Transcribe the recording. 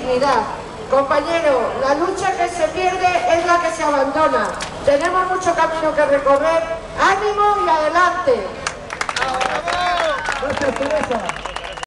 dignidad. Compañero, la lucha que se pierde es la que se abandona. Tenemos mucho camino que recorrer. ¡Ánimo y adelante! Gracias, Teresa.